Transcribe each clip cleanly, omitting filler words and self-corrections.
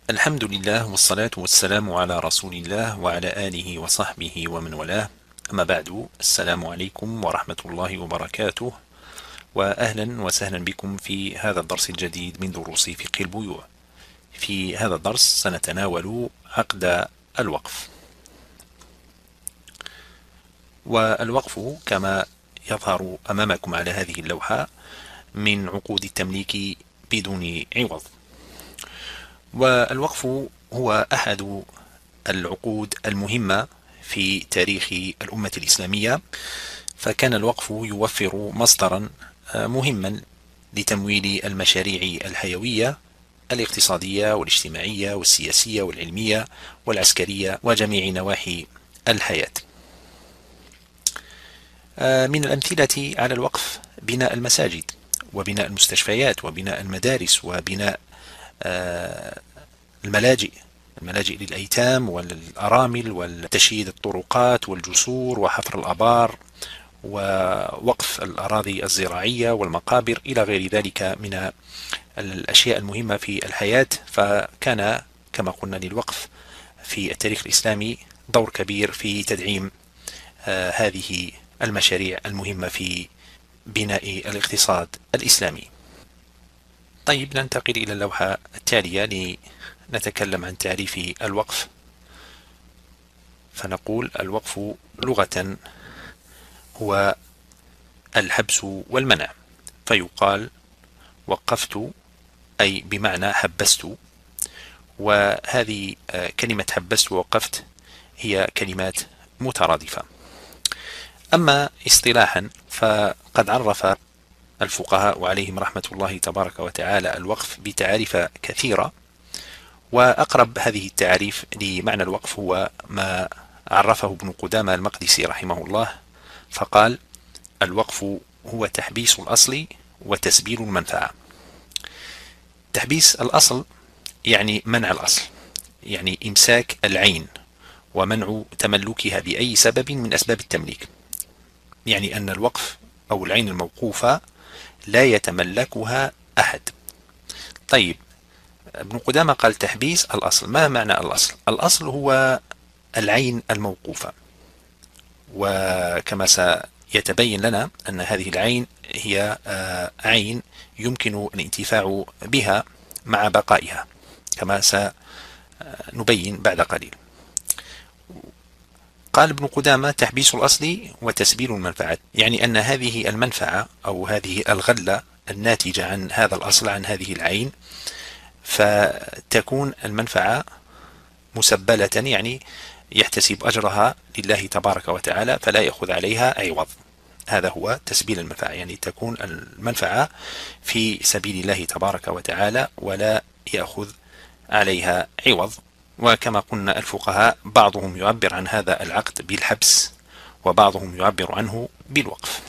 الحمد لله والصلاة والسلام على رسول الله وعلى آله وصحبه ومن والاه. أما بعد، السلام عليكم ورحمة الله وبركاته، وأهلا وسهلا بكم في هذا الدرس الجديد من دروس فقه البيوع. في هذا الدرس سنتناول عقد الوقف. والوقف كما يظهر أمامكم على هذه اللوحة من عقود التمليك بدون عوض. والوقف هو أحد العقود المهمة في تاريخ الأمة الإسلامية، فكان الوقف يوفر مصدرا مهما لتمويل المشاريع الحيوية الاقتصادية والاجتماعية والسياسية والعلمية والعسكرية وجميع نواحي الحياة. من الأمثلة على الوقف بناء المساجد، وبناء المستشفيات، وبناء المدارس، وبناء الملاجئ للأيتام والأرامل، وتشييد الطرقات والجسور وحفر الآبار ووقف الأراضي الزراعية والمقابر إلى غير ذلك من الأشياء المهمة في الحياة. فكان كما قلنا للوقف في التاريخ الإسلامي دور كبير في تدعيم هذه المشاريع المهمة في بناء الاقتصاد الإسلامي. طيب، ننتقل إلى اللوحة التالية لنتكلم عن تعريف الوقف. فنقول الوقف لغة هو الحبس والمنع، فيقال وقفت أي بمعنى حبست. وهذه كلمة حبست ووقفت هي كلمات مترادفة. أما اصطلاحا فقد عرف الفقهاء عليهم رحمة الله تبارك وتعالى الوقف بتعاريف كثيرة، وأقرب هذه التعاريف لمعنى الوقف هو ما عرفه ابن قدامة المقدسي رحمه الله، فقال الوقف هو تحبيس الأصل وتسبيل المنفعة. تحبيس الأصل يعني منع الأصل، يعني إمساك العين ومنع تملكها بأي سبب من أسباب التمليك، يعني أن الوقف أو العين الموقوفة لا يتملكها أحد. طيب، ابن قدامة قال تحبيس الأصل. ما معنى الأصل؟ الأصل هو العين الموقوفة، وكما سيتبين لنا أن هذه العين هي عين يمكن الانتفاع بها مع بقائها، كما سنبين بعد قليل. قال ابن قدامة تحبيس الأصل وتسبيل المنفعة، يعني أن هذه المنفعة أو هذه الغلة الناتجة عن هذا الأصل، عن هذه العين، فتكون المنفعة مسبلة، يعني يحتسب أجرها لله تبارك وتعالى فلا يأخذ عليها عوض. هذا هو تسبيل المنفعة، يعني تكون المنفعة في سبيل الله تبارك وتعالى ولا يأخذ عليها عوض. وكما قلنا الفقهاء بعضهم يعبر عن هذا العقد بالحبس، وبعضهم يعبر عنه بالوقف.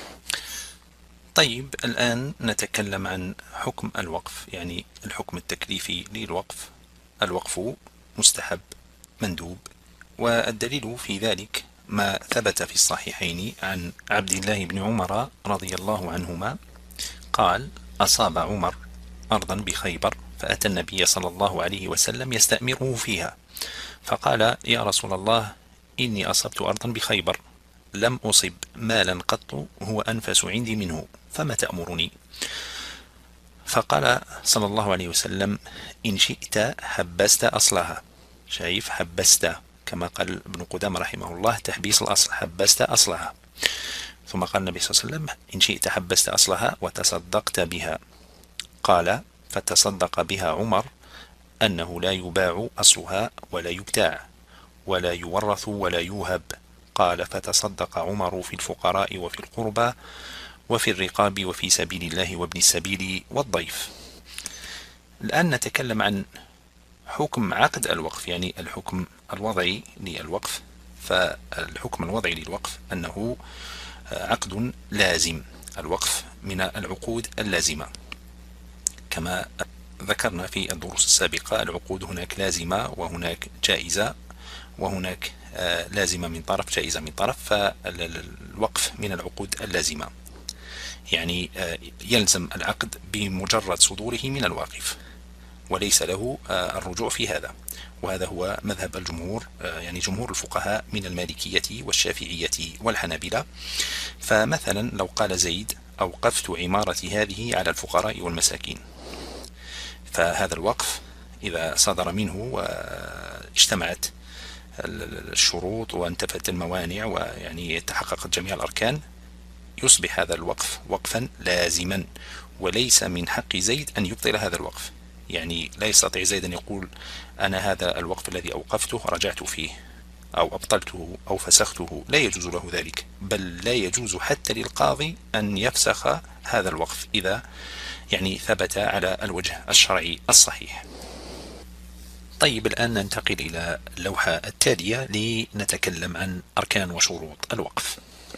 طيب، الآن نتكلم عن حكم الوقف، يعني الحكم التكليفي للوقف. الوقف مستحب مندوب، والدليل في ذلك ما ثبت في الصحيحين عن عبد الله بن عمر رضي الله عنهما قال أصاب عمر أرضا بخيبر، فأتى النبي صلى الله عليه وسلم يستأمره فيها، فقال يا رسول الله إني أصبت أرضا بخيبر، لم أصب مالا قط هو أنفس عندي منه، فما تأمرني؟ فقال صلى الله عليه وسلم إن شئت حبست أصلها. شايف، حبست، كما قال ابن قدامة رحمه الله تحبيس الأصل، حبست أصلها. ثم قال النبي صلى الله عليه وسلم إن شئت حبست أصلها وتصدقت بها. قال فتصدق بها عمر أنه لا يباع أصلها ولا يبتاع ولا يورث ولا يوهب. قال فتصدق عمر في الفقراء وفي القربى وفي الرقاب وفي سبيل الله وابن السبيل والضيف. الآن نتكلم عن حكم عقد الوقف، يعني الحكم الوضعي للوقف. فالحكم الوضعي للوقف أنه عقد لازم. الوقف من العقود اللازمة، كما ذكرنا في الدروس السابقة العقود هناك لازمة وهناك جائزة، وهناك لازمة من طرف جائزة من طرف. فالوقف من العقود اللازمة، يعني يلزم العقد بمجرد صدوره من الواقف، وليس له الرجوع في هذا. وهذا هو مذهب الجمهور، يعني جمهور الفقهاء من المالكية والشافعية والحنابلة. فمثلا لو قال زيد: أوقفت عمارتي هذه على الفقراء والمساكين، فهذا الوقف إذا صدر منه واجتمعت الشروط وانتفت الموانع ويعني تحققت جميع الأركان، يصبح هذا الوقف وقفا لازما، وليس من حق زيد أن يبطل هذا الوقف. يعني لا يستطيع زيد أن يقول: أنا هذا الوقف الذي أوقفته رجعت فيه أو أبطلته أو فسخته، لا يجوز له ذلك، بل لا يجوز حتى للقاضي أن يفسخ هذا الوقف إذا يعني ثبت على الوجه الشرعي الصحيح. طيب، الآن ننتقل إلى اللوحة التالية لنتكلم عن أركان وشروط الوقف.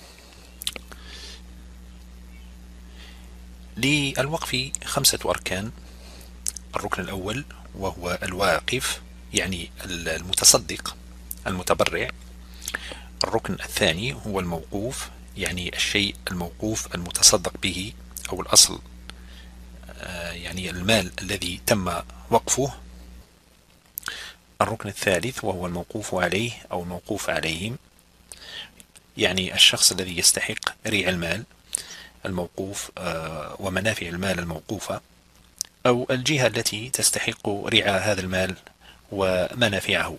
للوقف 5 أركان. الركن الأول وهو الواقف، يعني المتصدق المتبرع. الركن الثاني هو الموقوف، يعني الشيء الموقوف المتصدق به أو الأصل، يعني المال الذي تم وقفه. الركن الثالث وهو الموقوف عليه أو الموقوف عليهم، يعني الشخص الذي يستحق ريع المال الموقوف ومنافع المال الموقوفة، أو الجهة التي تستحق رعاية هذا المال ومنافعه.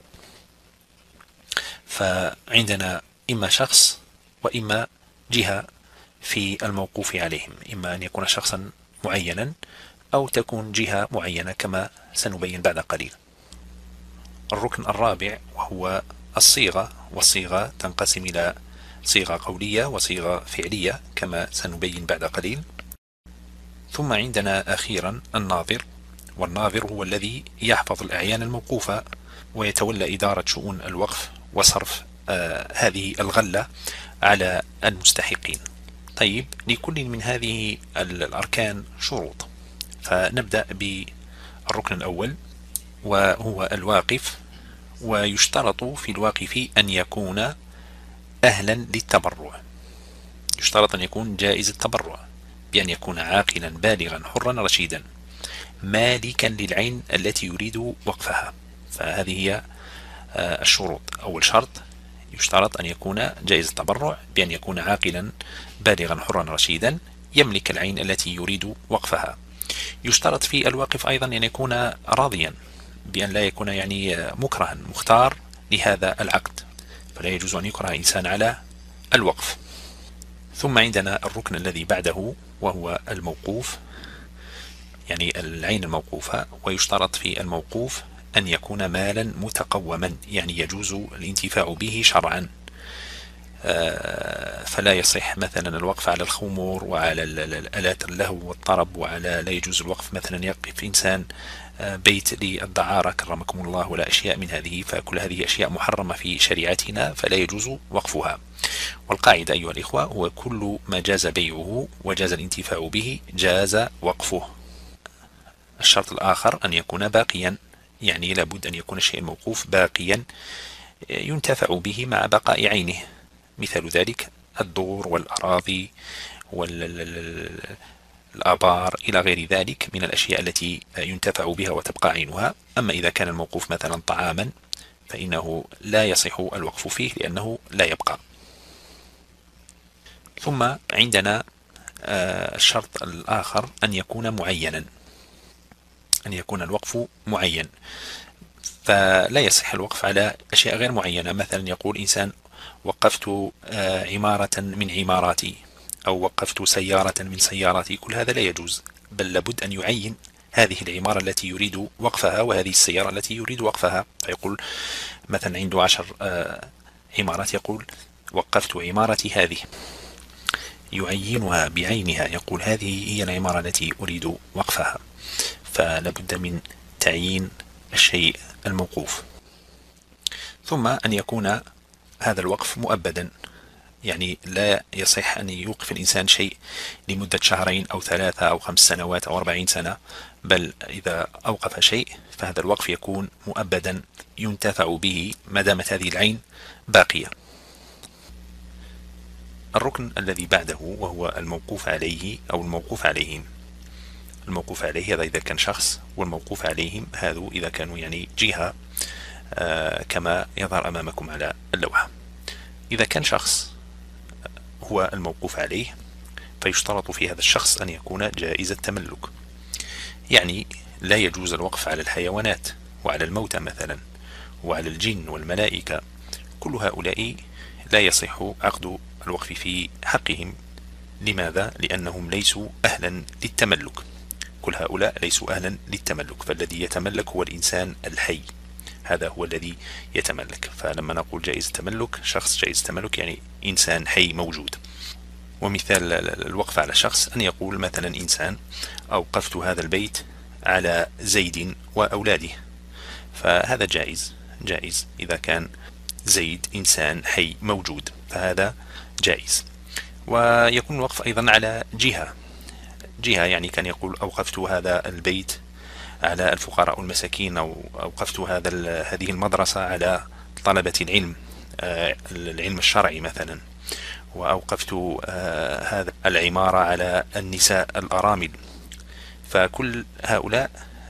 فعندنا إما شخص وإما جهة في الموقوف عليهم، إما أن يكون شخصا معينا أو تكون جهة معينة كما سنبين بعد قليل. الركن الرابع وهو الصيغة، والصيغة تنقسم إلى صيغة قولية وصيغة فعلية كما سنبين بعد قليل. ثم عندنا أخيرا الناظر، والناظر هو الذي يحفظ الأعيان الموقوفة ويتولى إدارة شؤون الوقف وصرف هذه الغلة على المستحقين. طيب، لكل من هذه الأركان شروط، فنبدأ بالركن الأول وهو الواقف. ويشترط في الواقف أن يكون أهلا للتبرع، يشترط أن يكون جائز التبرع بأن يكون عاقلا بالغا حرا رشيدا مالكا للعين التي يريد وقفها. فهذه هي الشروط. أول شرط: يشترط أن يكون جائز التبرع بأن يكون عاقلا بالغا حرا رشيدا يملك العين التي يريد وقفها. يشترط في الواقف أيضا أن يكون راضيا، بأن لا يكون يعني مكرها مختار لهذا العقد، فلا يجوز أن يكره إنسان على الوقف. ثم عندنا الركن الذي بعده وهو الموقوف، يعني العين الموقوفة. ويشترط في الموقوف أن يكون مالا متقوما، يعني يجوز الانتفاع به شرعا، فلا يصح مثلا الوقف على الخمور وعلى الآلات اللهو والطرب، وعلى لا يجوز الوقف مثلا يقف إنسان بيت للدعارة كرمكم الله ولا أشياء من هذه، فكل هذه أشياء محرمة في شريعتنا فلا يجوز وقفها. والقاعدة أيها الإخوة هو كل ما جاز بيعه وجاز الانتفاع به جاز وقفه. الشرط الآخر أن يكون باقيا، يعني لابد أن يكون الشيء الموقوف باقيا ينتفع به مع بقاء عينه. مثال ذلك الدور والأراضي والآبار إلى غير ذلك من الأشياء التي ينتفع بها وتبقى عينها. أما إذا كان الموقوف مثلا طعاما فإنه لا يصح الوقف فيه لأنه لا يبقى. ثم عندنا الشرط الآخر أن يكون معينا، أن يكون الوقف معين، فلا يصح الوقف على أشياء غير معينة. مثلا يقول إنسان: وقفت عمارة من عماراتي، أو وقفت سيارة من سياراتي. كل هذا لا يجوز، بل لابد أن يعين هذه العمارة التي يريد وقفها وهذه السيارة التي يريد وقفها. فيقول مثلا عنده 10 عمارات، يقول: وقفت عمارتي هذه، يعينها بعينها، يقول هذه هي العمارة التي أريد وقفها. فلابد من تعيين الشيء الموقوف. ثم أن يكون هذا الوقف مؤبدا، يعني لا يصح أن يوقف الإنسان شيء لمدة 2 أو 3 أو 5 سنوات أو 40 سنة، بل إذا أوقف شيء فهذا الوقف يكون مؤبدا ينتفع به ما دامت هذه العين باقية. الركن الذي بعده وهو الموقوف عليه أو الموقوف عليهم. الموقوف عليه هذا إذا كان شخص، والموقوف عليهم هذو إذا كانوا يعني جهة كما يظهر أمامكم على اللوحة. إذا كان شخص هو الموقوف عليه فيشترط في هذا الشخص أن يكون جائز التملك، يعني لا يجوز الوقف على الحيوانات وعلى الموتى مثلا وعلى الجن والملائكة، كل هؤلاء لا يصح عقد الوقف في حقهم. لماذا؟ لأنهم ليسوا أهلا للتملك، كل هؤلاء ليسوا أهلا للتملك، فالذي يتملك هو الإنسان الحي، هذا هو الذي يتملك. فلما نقول جائز التملك، شخص جائز التملك يعني إنسان حي موجود. ومثال الوقف على شخص أن يقول مثلا إنسان: أوقفت هذا البيت على زيد وأولاده، فهذا جائز إذا كان زيد إنسان حي موجود، فهذا جائز. ويكون الوقف أيضا على جهة، يعني كان يقول: أوقفت هذا البيت على الفقراء والمساكين، أو أوقفت هذه المدرسة على طلبة العلم الشرعي مثلا، وأوقفت هذا العمارة على النساء الأرامل. فكل هؤلاء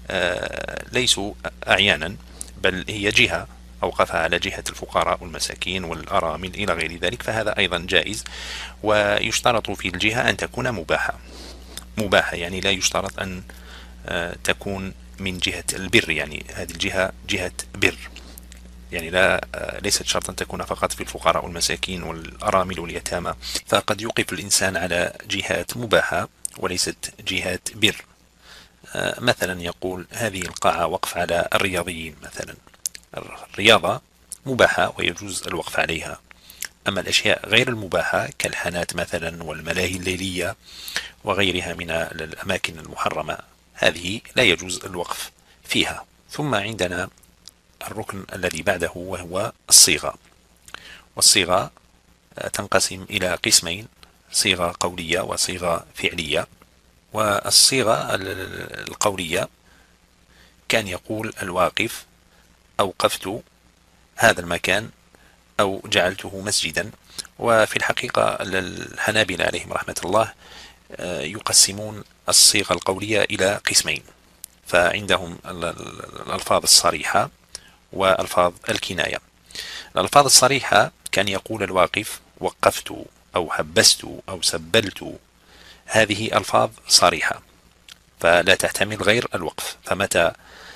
ليسوا أعيانا، بل هي جهة أوقفها على جهة الفقراء والمساكين والأرامل إلى غير ذلك، فهذا أيضا جائز. ويشترط في الجهة أن تكون مباحة، يعني لا يشترط أن تكون من جهة البر، يعني هذه الجهة جهة بر، يعني ليست شرطا تكون فقط في الفقراء والمساكين والأرامل واليتامى، فقد يوقف الإنسان على جهات مباحة وليست جهات بر. مثلا يقول: هذه القاعة وقف على الرياضيين مثلا، الرياضة مباحة ويجوز الوقف عليها. أما الأشياء غير المباحة كالحانات مثلا والملاهي الليلية وغيرها من الأماكن المحرمة، هذه لا يجوز الوقف فيها. ثم عندنا الركن الذي بعده وهو الصيغة، والصيغة تنقسم إلى قسمين: صيغة قولية وصيغة فعلية. والصيغة القولية كان يقول الواقف: أوقفت هذا المكان أو جعلته مسجدا. وفي الحقيقة الحنابلة عليهم رحمة الله يقسمون الصيغة القولية إلى قسمين، فعندهم الألفاظ الصريحة وألفاظ الكناية. الألفاظ الصريحة كان يقول الواقف: وقفت أو حبست أو سبلت، هذه ألفاظ صريحة فلا تحتمل غير الوقف، فمتى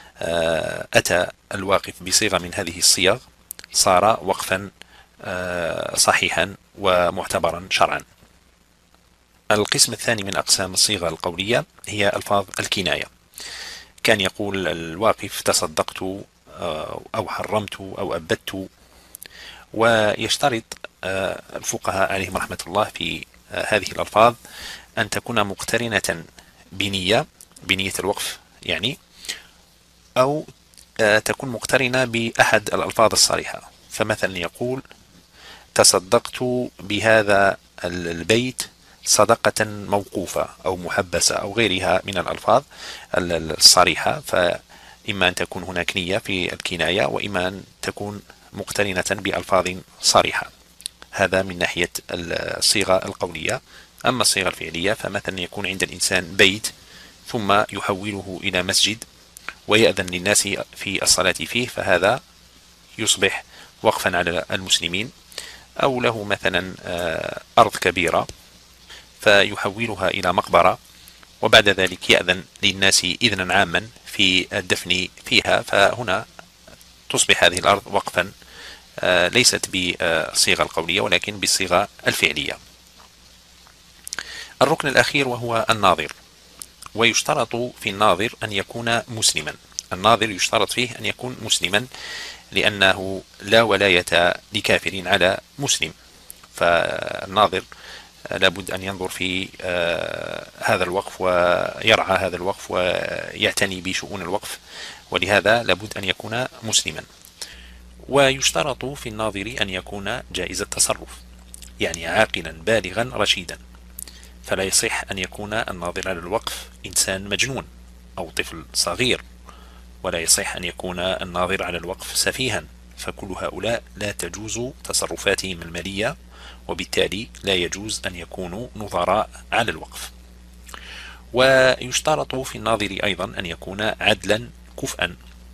أتى الواقف بصيغة من هذه الصيغ صار وقفا صحيحا ومعتبرا شرعا. القسم الثاني من أقسام الصيغة القولية هي ألفاظ الكناية، كان يقول الواقف: تصدقت أو حرمت أو أبدت. ويشترط الفقهاء عليهم رحمة الله في هذه الألفاظ أن تكون مقترنة بنية الوقف يعني، أو تكون مقترنة بأحد الألفاظ الصريحة. فمثلا يقول: تصدقت بهذا البيت صدقة موقوفة أو محبسة أو غيرها من الألفاظ الصريحة، فإما أن تكون هناك نية في الكناية، وإما أن تكون مقترنة بألفاظ صريحة. هذا من ناحية الصيغة القولية. أما الصيغة الفعلية فمثلا يكون عند الإنسان بيت ثم يحوله إلى مسجد ويأذن للناس في الصلاة فيه، فهذا يصبح وقفا على المسلمين. أو له مثلا أرض كبيرة فيحولها إلى مقبرة، وبعد ذلك يأذن للناس إذنا عاما في الدفن فيها، فهنا تصبح هذه الأرض وقفا ليست بالصيغة القولية ولكن بالصيغة الفعلية. الركن الأخير وهو الناظر، ويشترط في الناظر أن يكون مسلما. الناظر يشترط فيه أن يكون مسلما، لأنه لا ولاية لكافر على مسلم، فالناظر لابد أن ينظر في هذا الوقف ويرعى هذا الوقف ويعتني بشؤون الوقف، ولهذا لابد أن يكون مسلما. ويشترط في الناظر أن يكون جائز التصرف، يعني عاقلا بالغا رشيدا، فلا يصح أن يكون الناظر على الوقف إنسان مجنون أو طفل صغير، ولا يصح أن يكون الناظر على الوقف سفيها، فكل هؤلاء لا تجوز تصرفاتهم المالية، وبالتالي لا يجوز أن يكونوا نظراء على الوقف. ويشترط في الناظر أيضا أن يكون عدلا كفءا.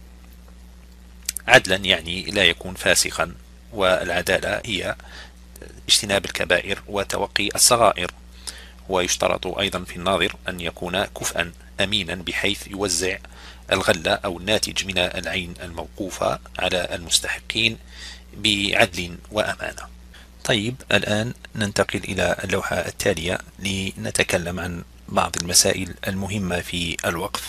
عدلا يعني لا يكون فاسقا، والعدالة هي اجتناب الكبائر وتوقي الصغائر. ويشترط أيضا في الناظر أن يكون كفءا أمينا بحيث يوزع الغلة أو الناتج من العين الموقوفة على المستحقين بعدل وأمانة. طيب، الآن ننتقل إلى اللوحة التالية لنتكلم عن بعض المسائل المهمة في الوقف.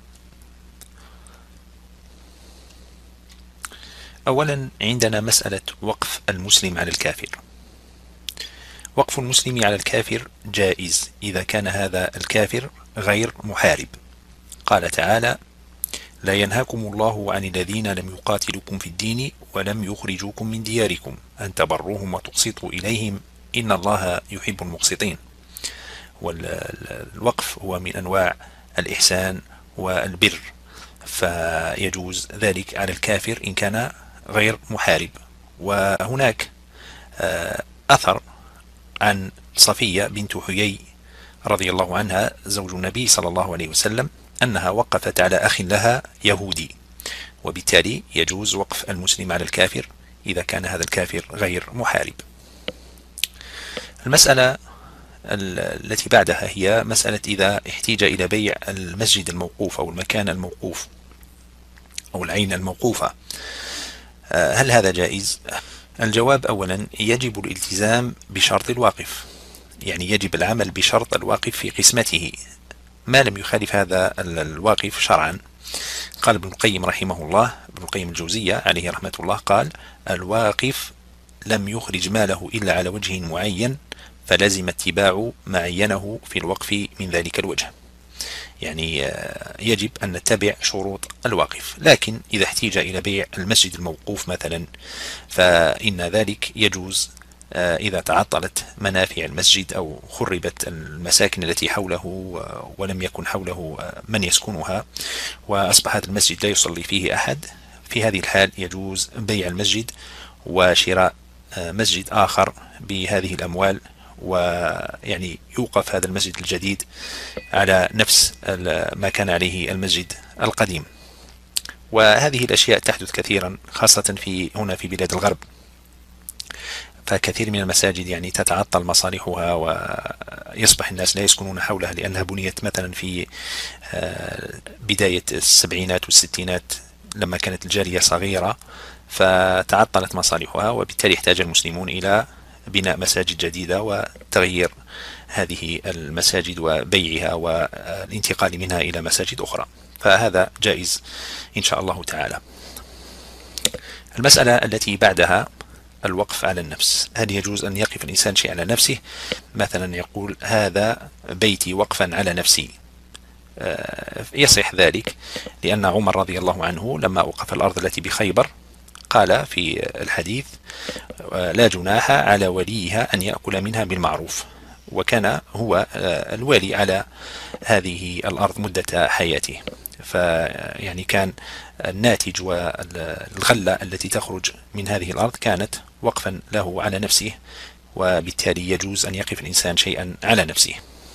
أولا عندنا مسألة وقف المسلم على الكافر. وقف المسلم على الكافر جائز إذا كان هذا الكافر غير محارب. قال تعالى: لا ينهاكم الله عن الذين لم يقاتلوكم في الدين ولم يخرجوكم من دياركم أن تبروهم وتقسطوا إليهم إن الله يحب المقسطين. والوقف هو من أنواع الإحسان والبر، فيجوز ذلك على الكافر إن كان غير محارب. وهناك أثر عن صفية بنت حيي رضي الله عنها زوج النبي صلى الله عليه وسلم أنها وقفت على أخ لها يهودي، وبالتالي يجوز وقف المسلم على الكافر إذا كان هذا الكافر غير محارب. المسألة التي بعدها هي مسألة إذا احتيج إلى بيع المسجد الموقوف أو المكان الموقوف أو العين الموقوفة، هل هذا جائز؟ الجواب: أولا يجب الالتزام بشرط الواقف، يعني يجب العمل بشرط الواقف في قسمته ما لم يخالف هذا الواقف شرعا. قال ابن القيم رحمه الله، ابن القيم الجوزية عليه رحمة الله، قال: الواقف لم يخرج ماله إلا على وجه معين فلازم اتباع ما عينه في الوقف من ذلك الوجه. يعني يجب أن نتبع شروط الواقف، لكن إذا احتيج إلى بيع المسجد الموقوف مثلا فإن ذلك يجوز إذا تعطلت منافع المسجد أو خربت المساكن التي حوله ولم يكن حوله من يسكنها وأصبح هذا المسجد لا يصلي فيه أحد. في هذه الحال يجوز بيع المسجد وشراء مسجد آخر بهذه الأموال، ويعني يوقف هذا المسجد الجديد على نفس ما كان عليه المسجد القديم. وهذه الأشياء تحدث كثيرا خاصة هنا في بلاد الغرب، فكثير من المساجد يعني تتعطل مصالحها ويصبح الناس لا يسكنون حولها لأنها بنيت مثلا في بداية السبعينات والستينات لما كانت الجالية صغيرة، فتعطلت مصالحها، وبالتالي احتاج المسلمون إلى بناء مساجد جديدة وتغيير هذه المساجد وبيعها والانتقال منها إلى مساجد أخرى، فهذا جائز إن شاء الله تعالى. المسألة التي بعدها الوقف على النفس. هل يجوز أن يقف الإنسان شيء على نفسه؟ مثلا يقول: هذا بيتي وقفا على نفسي. يصح ذلك لأن عمر رضي الله عنه لما أوقف الأرض التي بخيبر قال في الحديث: لا جناح على وليها أن يأكل منها بالمعروف، وكان هو الوالي على هذه الأرض مدة حياته، فيعني كان الناتج والغلة التي تخرج من هذه الأرض كانت وقفا له على نفسه، وبالتالي يجوز أن يقف الإنسان شيئا على نفسه.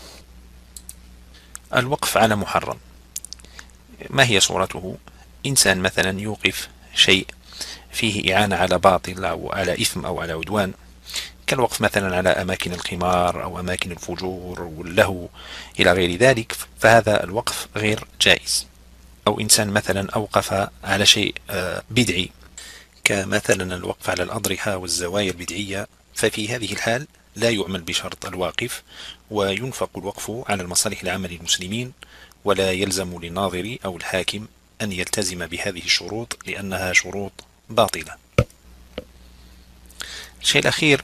الوقف على محرم، ما هي صورته؟ إنسان مثلا يوقف شيء فيه إعانة على باطل أو على إثم أو على عدوان، كالوقف مثلا على أماكن القمار أو أماكن الفجور واللهو إلى غير ذلك، فهذا الوقف غير جائز. أو إنسان مثلا أوقف على شيء بدعي كمثلا الوقف على الأضرحة والزوايا البدعية، ففي هذه الحال لا يعمل بشرط الواقف، وينفق الوقف على المصالح العامة للمسلمين، ولا يلزم للناظر أو الحاكم أن يلتزم بهذه الشروط لأنها شروط باطلة. الشيء الأخير: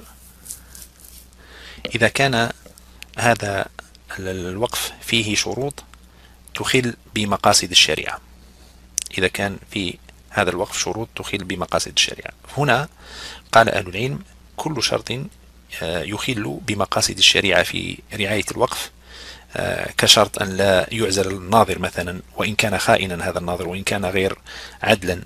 إذا كان هذا الوقف فيه شروط تخل بمقاصد الشريعة، إذا كان في هذا الوقف شروط تخل بمقاصد الشريعة، هنا قال أهل العلم: كل شرط يخل بمقاصد الشريعة في رعاية الوقف، كشرط أن لا يعزل الناظر مثلا وإن كان خائنا هذا الناظر وإن كان غير عدلا،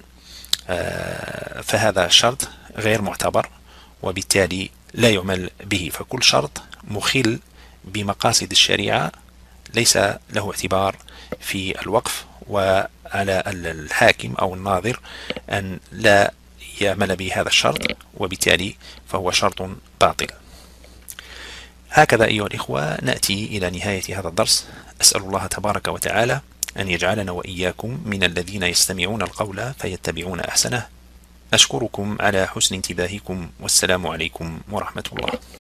فهذا الشرط غير معتبر وبالتالي لا يعمل به. فكل شرط مخل بمقاصد الشريعة ليس له اعتبار في الوقف، وعلى الحاكم أو الناظر أن لا يعمل بهذا الشرط، وبالتالي فهو شرط باطل. هكذا أيها الإخوة نأتي إلى نهاية هذا الدرس. أسأل الله تبارك وتعالى أن يجعلنا وإياكم من الذين يستمعون القول فيتبعون أحسنه. أشكركم على حسن انتباهكم، والسلام عليكم ورحمة الله.